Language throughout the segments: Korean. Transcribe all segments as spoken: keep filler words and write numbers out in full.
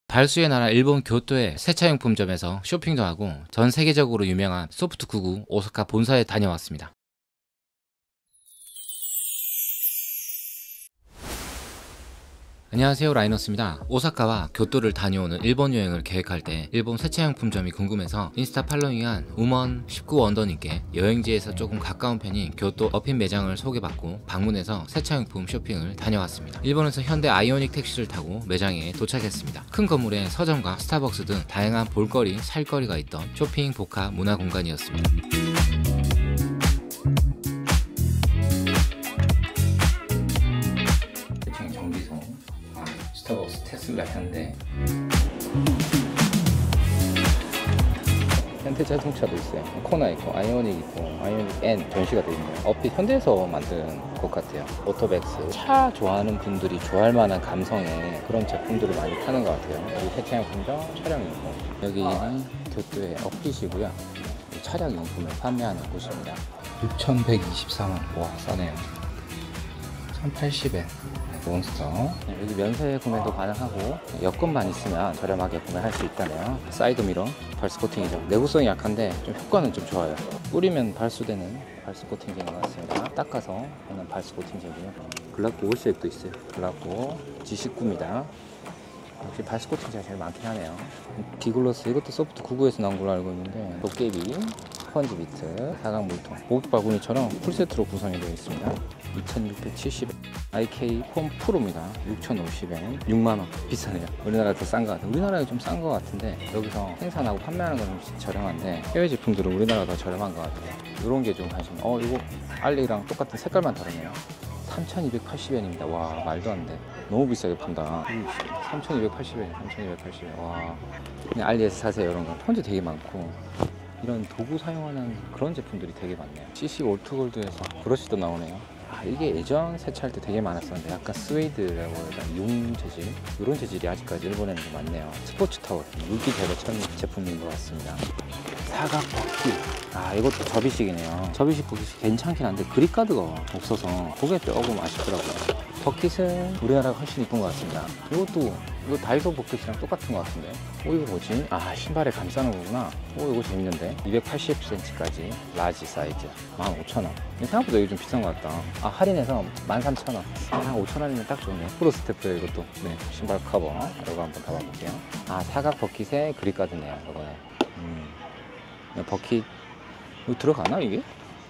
발수의 나라 일본 교토의 세차용품점에서 쇼핑도 하고 전 세계적으로 유명한 소프트 구구 오사카 본사에 다녀왔습니다. 안녕하세요, 라이너스입니다. 오사카와 교토를 다녀오는 일본 여행을 계획할 때 일본 세차용품점이 궁금해서 인스타 팔로잉한 우먼 십구 원더님께 여행지에서 조금 가까운 편인 교토 어핀 매장을 소개받고 방문해서 세차용품 쇼핑을 다녀왔습니다. 일본에서 현대 아이오닉 택시를 타고 매장에 도착했습니다. 큰 건물에 서점과 스타벅스 등 다양한 볼거리, 살거리가 있던 쇼핑, 복합, 문화 공간이었습니다. 스타벅스, 테슬라, 현대 현대 자동차도 있어요. 코나 있고 아이오닉 있고 아이오닉 N 전시가 되어 있네요. 어핏 현대에서 만든 것 같아요. 오토백스, 차 좋아하는 분들이 좋아할 만한 감성의 그런 제품들을 많이 파는 것 같아요. 여기 세차용품점 촬영 있고, 여기는 교토의 어핏이고요. 차량 용품을 판매하는 곳입니다. 육천백이십사만 원, 와 싸네요. 천팔십 엔 몬스터. 여기 면세 구매도 가능하고 여권만 있으면 저렴하게 구매할 수 있다네요. 사이드 미러 발수 코팅이죠. 내구성이 약한데 좀 효과는 좀 좋아요. 뿌리면 발수되는 발수 코팅제인 것 같습니다. 닦아서 하는 발수 코팅제고요. 글라코 올색도 있어요. 글라코 지 십구입니다. 역시 발수 코팅제가 제일 많긴 하네요. 디글로스, 이것도 소프트 구구에서 나온 걸로 알고 있는데 도깨비, 스펀지 비트, 사각 물통, 모기 바구니처럼 풀세트로 구성이 되어 있습니다. 이천육백칠십 엔. 아이케이 폼 프로입니다. 육천오십 엔. 육만 원. 비싸네요. 우리나라 더 싼 것 같아요. 우리나라가 좀 싼 것 같은데 여기서 생산하고 판매하는 건 좀 저렴한데 해외 제품들은 우리나라가 더 저렴한 것 같아요. 이런 게 좀 관심. 어 이거 알리랑 똑같은 색깔만 다르네요. 삼천이백팔십 엔입니다. 와 말도 안 돼. 너무 비싸게 판다. 삼천이백팔십 엔, 삼천이백팔십 엔. 와 그냥 알리에서 사세요. 이런 거 폰즈 되게 많고 이런 도구 사용하는 그런 제품들이 되게 많네요. 씨씨 올트골드에서 브러쉬도 나오네요. 아, 이게 예전 세차할 때 되게 많았었는데 약간 스웨이드라고 해야 되나, 융 재질, 이런 재질이 아직까지 일본에는 좀 많네요. 스포츠 타월, 물기 제거 천 제품인 것 같습니다. 사각 버킷, 아 이것도 접이식이네요. 접이식 버킷이 괜찮긴 한데 그립가드가 없어서 그게 조금 아쉽더라고요. 버킷은 우리나라가 훨씬 이쁜 것 같습니다. 이것도 이거 다이소 버킷이랑 똑같은 것 같은데. 오 이거 뭐지? 아 신발에 감싸는 거구나. 오 이거 재밌는데. 이백팔십 센티미터까지 라지 사이즈 만 오천 원. 생각보다 이거 좀 비싼 것 같다. 아 할인해서 만 삼천 원. 한 오천 원이면 딱 좋네. 프로 스태프에 이것도. 네 신발 커버 이거 한번 담아볼게요. 아 사각 버킷에 그립가드네요. 이거는. 음. 버킷 이거 들어가나 이게?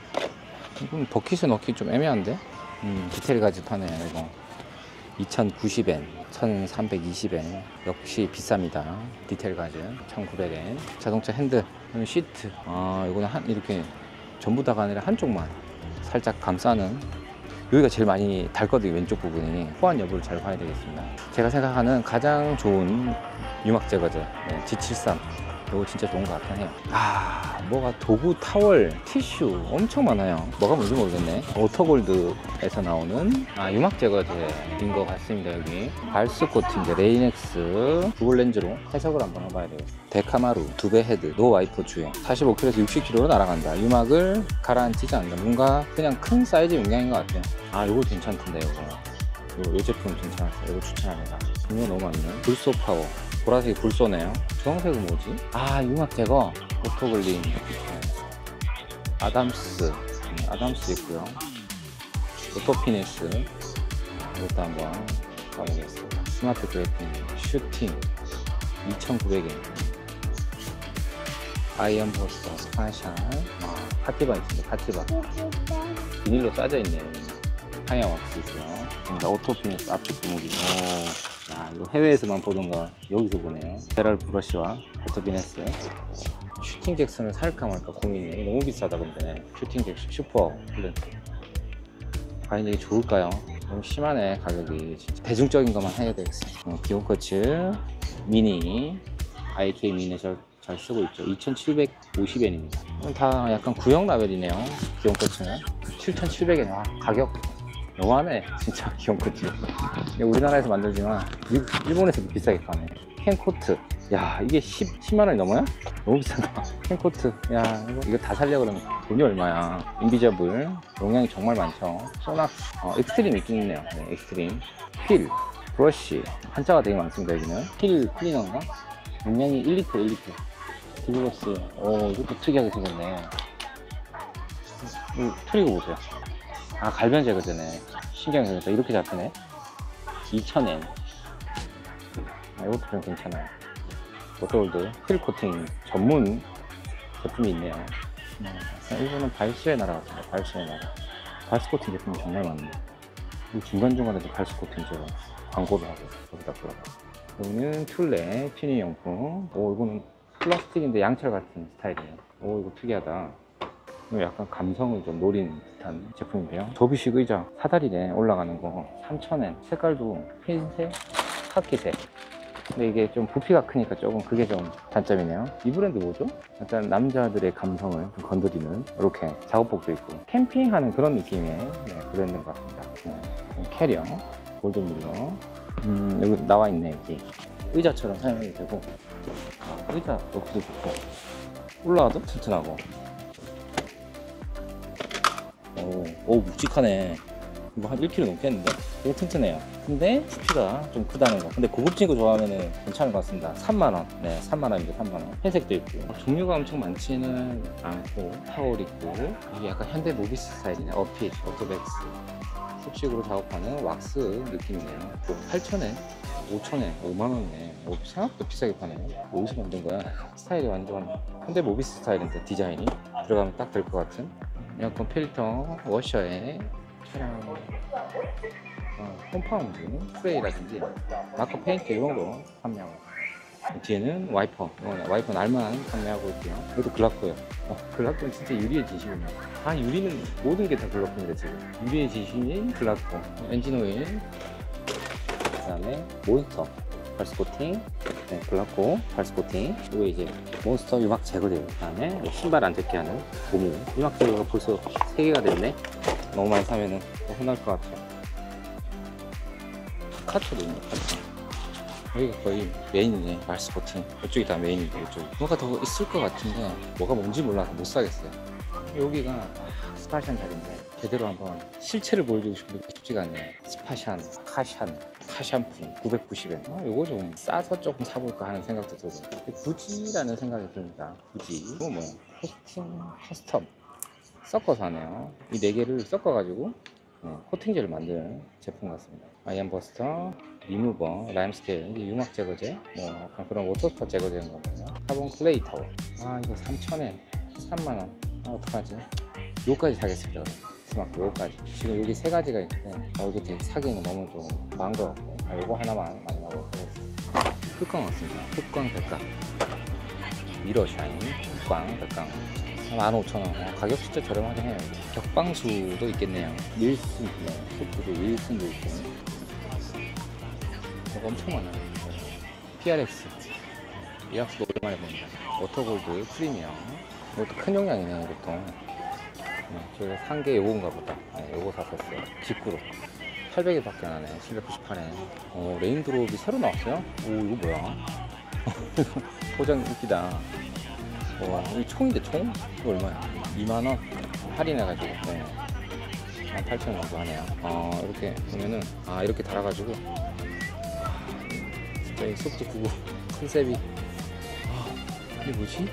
이건 버킷에 넣기 좀 애매한데? 음, 디테일 가지 파네요. 이거 이천구십 엔, 천삼백이십 엔. 역시 비쌉니다. 디테일 가지 천구백 엔. 자동차 핸들, 시트. 아 이거는 한 이렇게 전부 다가 아니라 한쪽만 살짝 감싸는. 여기가 제일 많이 닳거든요. 왼쪽 부분이. 호환 여부를 잘 봐야 되겠습니다. 제가 생각하는 가장 좋은 유막 제거제, 네, 지 칠십삼. 이거 진짜 좋은 것 같긴 해요. 아 뭐가 도구, 타월, 티슈 엄청 많아요. 뭐가 뭔지 모르겠네. 오토골드에서 나오는 아 유막 제거제인 것 같습니다. 여기 발수 코팅제 레이넥스 구글 렌즈로 해석을 한번 해봐야 되겠어요. 데카마루 두배 헤드 노 와이퍼 주행 사십오 킬로미터에서 육십 킬로미터로 날아간다. 유막을 가라앉히지 않는다. 뭔가 그냥 큰 사이즈 용량인 것 같아요. 아 이거 괜찮던데. 이거 이 제품 괜찮았어요. 이거 추천합니다. 이거 너무 많네. 불소 파워 보라색이 불쏘네요. 주황색은 뭐지? 아 유막 제거 오토글린. 네. 아담스 네, 아담스 있고요. 오토피니스 이것도 한번 가보겠습니다. 스마트 그래핀 슈팅 이천구백 엔. 아이언 버스터 스파샤. 아, 카티바 있습니다. 카티바 비닐로 싸져 있네요. 하얀 왁스 있고요. 오토피니스 앞쪽 구멍이. 야, 이거 해외에서만 보던 거 여기서 보네요. 페럴 브러쉬와 오토비네스. 슈팅 잭슨을 살까 말까 고민이네. 너무 비싸다 근데. 슈팅 잭슨 슈퍼 플랜. 과연 이게 좋을까요? 너무 심하네 가격이. 진짜 대중적인 것만 해야 되겠어요. 어, 기온커츠 미니 아이케이 미니 잘, 잘 쓰고 있죠. 이천칠백오십 엔입니다. 다 약간 구형 라벨이네요. 기온커츠는 칠천칠백 엔. 와 가격 너무하네 진짜. 기온코트 우리나라에서 만들지만 일본에서도 비싸게 파네. 캔코트 야 이게 십만 원이 넘어요? 너무 비싸다. 캔코트 야 이거, 이거 다 살려 그러면 돈이 얼마야. 인비저블 용량이 정말 많죠. 소낙스 어, 엑스트림 있긴 있네요. 네, 엑스트림 필 브러쉬 한자가 되게 많습니다. 여기는 힐 클리너인가? 용량이 일 리터 일 리터 디브러스. 오, 이것도 특이하게 생겼네. 이 트리거 보세요. 아, 갈변 제거제네. 신기하게 생겼다. 이렇게 잡히네. 이천 엔. 아, 이것도 좀 괜찮아요. 워터홀드 힐 코팅 전문 제품이 있네요. 음, 이거는 발수의 나라 같습니다. 발수의 나라. 발수 코팅 제품이 정말 많네요. 중간중간에도 발수 코팅처럼 광고를 하고 여기다 들어가. 여기는 툴레 튜닝 용품. 오, 이거는 플라스틱인데 양철 같은 스타일이에요. 오, 이거 특이하다. 이거 약간 감성을 좀 노린 듯한 제품인데요. 접이식 의자 사다리에 올라가는 거 삼천 엔. 색깔도 흰색, 카키색. 근데 이게 좀 부피가 크니까 조금 그게 좀 단점이네요. 이 브랜드 뭐죠? 약간 남자들의 감성을 좀 건드리는 이렇게 작업복도 있고 캠핑하는 그런 느낌의 네, 브랜드인 것 같습니다. 네. 캐리어 골든밀러. 음, 여기 나와 있네. 여기 의자처럼 사용이 되고 아, 의자 높이도 좋고 올라가도 튼튼하고. 오, 오 묵직하네. 이거 한 일 킬로그램 넘겠는데? 되게 튼튼해요. 근데 부피가 좀 크다는 거. 근데 고급진 거 좋아하면 괜찮을 것 같습니다. 삼만 원. 네, 삼만 원입니다. 삼만 원. 흰색도 있고. 종류가 엄청 많지는 않고 타올 있고 이게 약간 현대 모비스 스타일이네. 어핏, 오토백스. 습식으로 작업하는 왁스 느낌이네요. 팔천 엔, 오천 엔, 오만 원이네. 오, 생각보다 비싸게 파네요. 어디서 만든 거야? 스타일이 완전 현대 모비스 스타일인데 디자인이 들어가면 딱 될 것 같은 에어컨 필터 워셔에 차량 어, 컴파운드 스프레이라든지 마커 페인트 이런 거 판매하고, 뒤에는 와이퍼, 와이퍼 날만 판매하고 있고요. 이것도 글라코예요. 어, 글라코는 진짜 유리의 진심이에요. 아, 유리는 모든 게 다 글라코입니다. 지금 유리의 진심인 글라코. 엔진 오일, 그 다음에 몬스터 발스 코팅, 네, 글라코 발스 코팅. 이거 이제 몬스터 유막 제거제요. 그 다음에 신발 안 젖게 하는 고무 유막 제거가 벌써 세 개가 됐네. 너무 많이 사면은 혼날 것 같아요. 카트도 있네. 카트. 여기가 거의 메인이네. 발스 코팅. 이쪽이 다 메인이고 이쪽 뭐가 더 있을 것 같은데 뭐가 뭔지 몰라서 못 사겠어요. 여기가 스파샨 자리인데 제대로 한번 실체를 보여주고 싶은데 쉽지가 않네요. 스파샨, 카샨, 카샴푸 구백구십 엔. 어, 이거 좀 싸서 조금 사볼까 하는 생각도 들고 굳이라는 생각이 듭니다. 굳이. 이거 뭐야? 코팅 커스텀 섞어서 하네요. 이 네 개를 섞어가지고 네, 코팅제를 만드는 제품 같습니다. 아이언버스터, 리무버, 라임스케일, 유막 제거제, 뭐 그런 워터스팟 제거제인 거거든요. 카본 클레이 타워. 아, 이거 삼천 엔, 삼만 원. 아, 어떡하지? 요까지 사겠습니다. 스마트 요까지. 지금 여기 세 가지가 있는데 아, 이거 되게 사기는 너무 좀 많은 것 같고 아, 요거 하나만 마지막으로 하겠습니다. 흑광 왔습니다. 흑광 백광 미러 샤인 흑광 백광 만 오천 원. 아, 가격 진짜 저렴하긴 해요. 격방수도 있겠네요. 윌슨, 네, 소프도 윌슨도 있고. 이거 엄청 많아요. 피알엑스. 이 약수도 오랜만에 봅니다. 워터골드 프리미엄. 이것도 큰 용량이네요, 이것도. 네, 제가 산 게 요건가 보다. 네, 요거 샀었어요. 직구로. 팔백 엔 밖에 안 하네. 칠백구십팔 엔. 오, 레인드롭이 새로 나왔어요? 오, 이거 뭐야? 포장 웃기다. 와, 이 총인데 총? 이거 얼마야? 이만 원 할인해가지고 네. 만 팔천 원 정도 하네요. 아, 이렇게 보면은 아, 이렇게 달아가지고 진짜 이 소프트 구구 컨셉이 아, 이게 뭐지?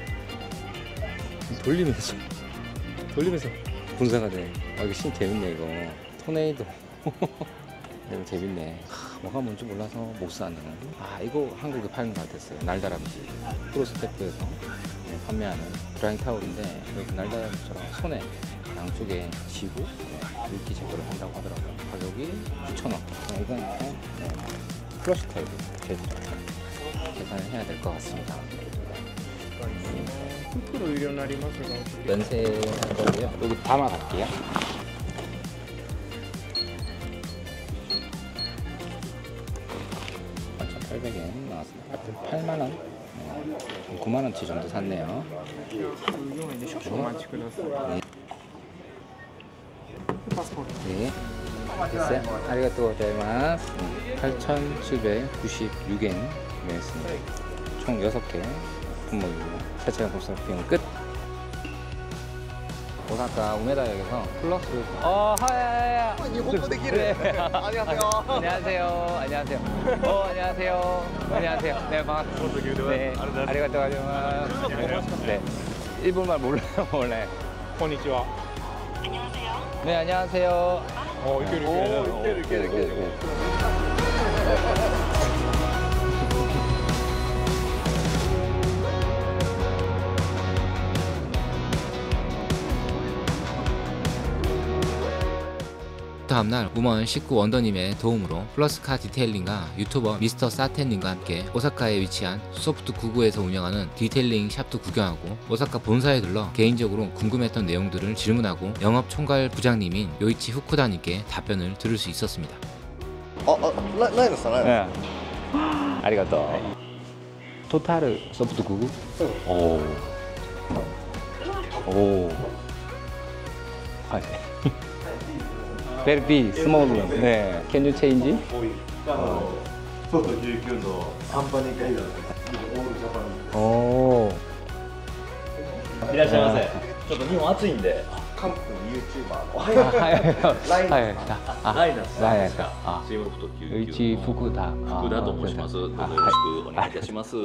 돌리면서 돌리면서 분사가 돼. 아, 이거 신 재밌네. 이거 토네이도 이거 재밌네. 하, 뭐가 뭔지 몰라서 못 사는. 아, 이거 한국에 파는 것 같았어요. 날다람쥐 프로스테프에서 네, 판매하는 드라잉 타올인데 이렇게 날다람쥐처럼 손에 양쪽에 지고 네, 물기 제거를 한다고 하더라고요. 가격이 구천 원. 네, 이건 네, 플러시 타입 제주도 계산을 해야 될 것 같습니다. 면세한 거고요. 여기 담아 갈게요. 팔백 엔 나왔습니다. 팔만 원, 네, 구만 원치 정도 샀네요. 네, 됐어요. 아리가또 고자이마스. 팔천칠백구십육 엔 구매했습니다. 총 여섯 개 품목이고요. 차체형 곱슬 비용 끝. 오사카 우메다역에서 플러스. 어, 하야야야. 일본어できる. 네. 안녕하세요. 안녕하세요. 안녕하세요. 어, 안녕하세요. 안녕하세요. 네, 반갑습니다. 네, 아리가또 고자이마스. 네, 일본말 몰라요, 원래. konnichiwa. 네, 안녕하세요. 어, 이렇게 오, 이렇게. 이렇게 이렇게 이렇게. 다음날 우먼 식구 원더님의 도움으로 플러스카 디테일링과 유튜버 미스터 사텐님과 함께 오사카에 위치한 소프트 구구에서 운영하는 디테일링 샵도 구경하고 오사카 본사에 들러 개인적으로 궁금했던 내용들을 질문하고 영업 총괄 부장님인 요이치 후쿠다님께 답변을 들을 수 있었습니다. 아, 아,ラライナスさん、ライナス。 네. 아리가또. 토탈 소프트 구구? 오. 오. 아, Very big, small. 네. Can you change? ソフトじゅうきゅうのカンパニー会だったオールジャパン。 오. いらっしゃいませ。ちょっと日本暑いんで。 韓国の YouTuber の。 はいはいライはい。あ、 ライナスさんライナスか。あ、 チームフトきゅうきゅうのうち福田。 福田と申します。どうぞよろしくお願いいたします。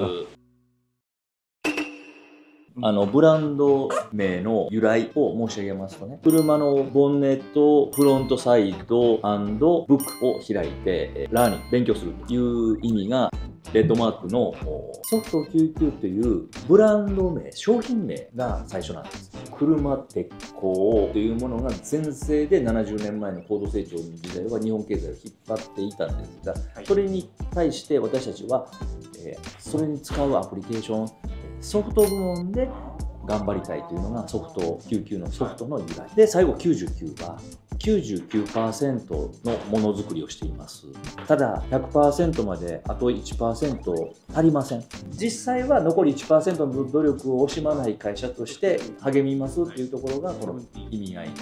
あのブランド名の由来を申し上げますとね、車のボンネット、フロントサイド&ブックを開いてラーニング、勉強するという意味がレッドマークのソフトきゅうきゅうというブランド名、商品名が最初なんです。車、鉄鋼というものが全盛でななじゅうねんまえの高度成長の時代は日本経済を引っ張っていたんですが、それに対して私たちは、えー、それに使うアプリケーション、ソフト部門で頑張りたいというのがソフトきゅうきゅうのソフトの由来で、最後きゅうじゅうきゅうは きゅうじゅうきゅうパーセント のものづくりをしています。ただ ひゃくパーセント まであと いちパーセント 足りません。実際は残り いちパーセント の努力を惜しまない会社として励みますというところがこの意味合い。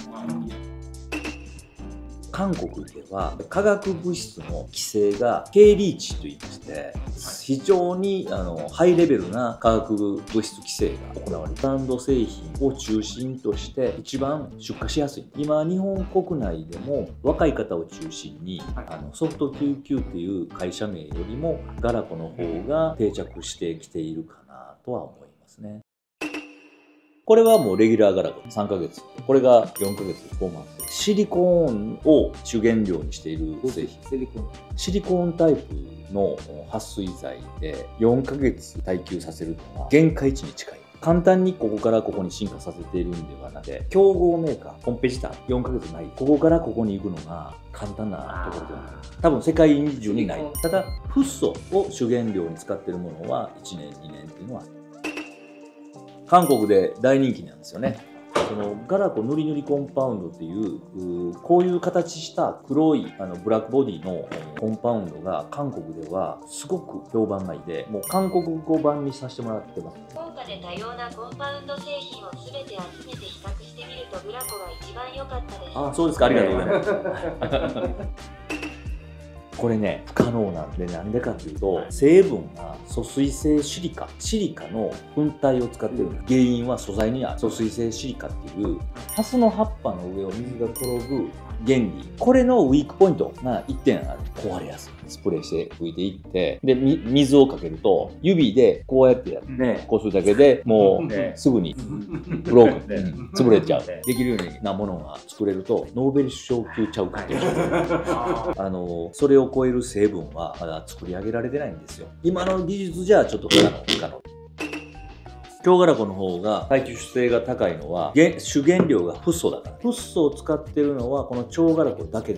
韓国では化学物質の規制が経リーチといいまして、非常にあのハイレベルな化学物質規制が行われ、ブランド製品を中心として一番出荷しやすい。今日本国内でも若い方を中心にあのソフトきゅうきゅうという会社名よりもガラコの方が定着してきているかなとは思いますね。これはもうレギュラーガラコさんかげつ、これがよんかげつ、フォーマンス。シリコーンを主原料にしている製品。シリコーン。シリコーンタイプの撥水剤でよんかげつ耐久させるのは限界値に近い。簡単にここからここに進化させているんではなくて、競合メーカー、コンペティターよんかげつない。ここからここに行くのが簡単なところではない。多分世界中にない。ただ、フッ素を主原料に使っているものはいちねん、にねんっていうのは韓国で大人気なんですよね。そのガラコ塗り塗りコンパウンドっていうこういう形した黒いあのブラックボディのコンパウンドが韓国ではすごく評判がいいで、もう韓国語版にさせてもらってます。 高価で多様なコンパウンド製品をすべて集めて比較してみるとブラコが一番良かったです。 あ、そうですか、ありがとうございますこれね、不可能なんで、なんでかというと、成分が疎水性シリカ、シリカの粉体を使っている。原因は素材にある疎水性シリカっていう、ハスの葉っぱの上を水が転ぶ原理。これのウィークポイントがいってんある。壊れやすい。スプレーして拭いていって、で、水をかけると、指でこうやってやって、ね、こうするだけでもう、ね、すぐにブローク、ね、潰れちゃう。できるようなものが作れると、ノーベル賞級ちゃうかっていう。あの、それを超える成分はまだ作り上げられてないんですよ。今の技術じゃちょっと不可能、不可能。強ガラコの方が耐久性が高いのは、主原料がフッ素だから。フッ素を使ってるのはこの超ガラコだけです。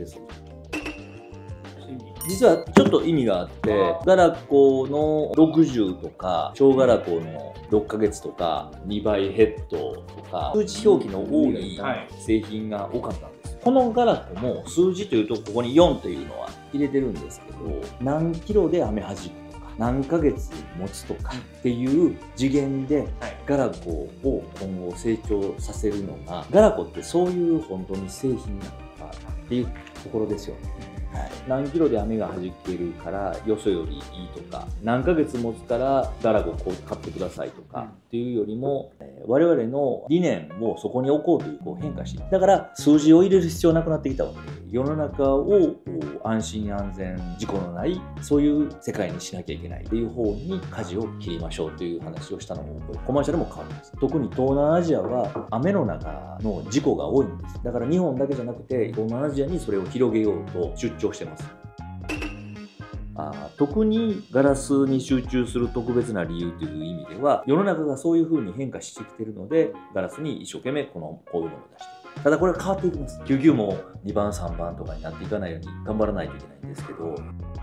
実はちょっと意味があって、ガラコのろくじゅうとか、超ガラコのろっかげつとか、にばいヘッドとか、数字表記の多い製品が多かったんです。このガラコも数字というと、ここによんというのは入れてるんですけど、何キロで雨はじくとか、何ヶ月持つとかっていう次元でガラコを今後成長させるのが、ガラコってそういう本当に製品なのかっていうところですよね。 何キロで網が弾けるからよそよりいいとか、何ヶ月持つからガラゴこう買ってくださいとかっていうよりも、えー我々の理念をそこに置こうというこう変化して、だから数字を入れる必要なくなってきたわけで、世の中をこう安心安全事故のないそういう世界にしなきゃいけないっていう方に舵を切りましょうという話をしたのもコマーシャルも変わります。特に東南アジアは雨の中の事故が多いんです。だから日本だけじゃなくて東南アジアにそれを広げようと出張してます。あ特にガラスに集中する特別な理由という意味では、世の中がそういう風に変化してきているので、ガラスに一生懸命このこういうものを出している。ただこれは変わっていきます。救急もにばんさんばんとかになっていかないように頑張らないといけないんですけど。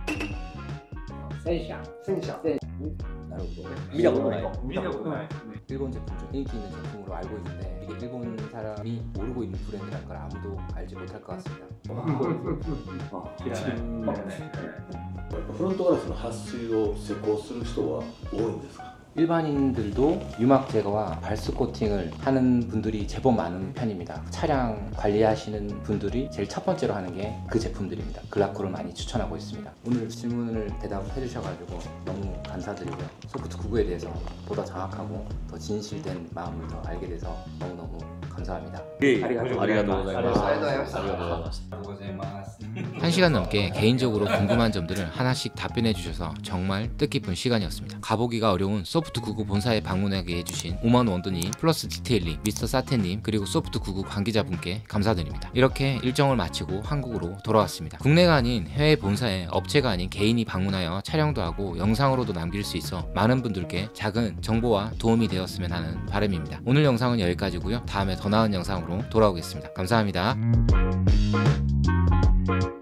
戦車戦車なるほど。 見たことない 일본 제품 중 인기 있는 제품으로 알고 있는데 이게 일본 사람이 모르고 있는 브랜드라는 걸 아무도 알지 못할 것 같습니다. フロントガラスの撥水を施工する人は多いんですか？ 일반인들도 유막 제거와 발수 코팅을 하는 분들이 제법 많은 편입니다. 차량 관리하시는 분들이 제일 첫 번째로 하는 게 그 제품들입니다. 글라코를 많이 추천하고 있습니다. 오늘 질문을 대답해 주셔가지고 너무 감사드리고요. 소프트 구구에 대해서 보다 정확하고 더 진실된 마음을 더 알게 돼서 너무너무 감사합니다. 아리가또 고자이마스. 한 시간 넘게 개인적으로 궁금한 점들을 하나씩 답변해 주셔서 정말 뜻깊은 시간이었습니다. 가보기가 어려운 소프트 구구 본사에 방문하게 해주신 오만 원더님, 플러스 디테일링, 미스터 사테님, 그리고 소프트 구구 관계자분께 감사드립니다. 이렇게 일정을 마치고 한국으로 돌아왔습니다. 국내가 아닌 해외 본사에 업체가 아닌 개인이 방문하여 촬영도 하고 영상으로도 남길 수 있어 많은 분들께 작은 정보와 도움이 되었으면 하는 바람입니다. 오늘 영상은 여기까지고요. 다음에 더 나은 영상으로 돌아오겠습니다. 감사합니다.